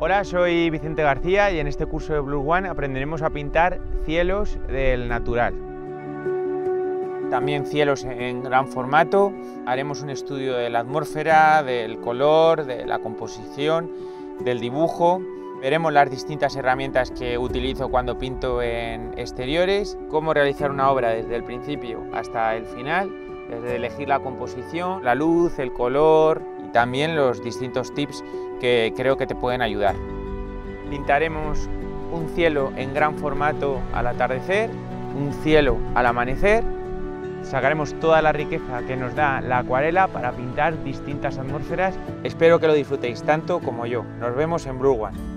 Hola, soy Vicente García y en este curso de Blue One aprenderemos a pintar cielos del natural. También cielos en gran formato, haremos un estudio de la atmósfera, del color, de la composición, del dibujo. Veremos las distintas herramientas que utilizo cuando pinto en exteriores, cómo realizar una obra desde el principio hasta el final, desde elegir la composición, la luz, el color y también los distintos tips que creo que te pueden ayudar. Pintaremos un cielo en gran formato al atardecer, un cielo al amanecer. Sacaremos toda la riqueza que nos da la acuarela para pintar distintas atmósferas. Espero que lo disfrutéis tanto como yo. Nos vemos en Blue One.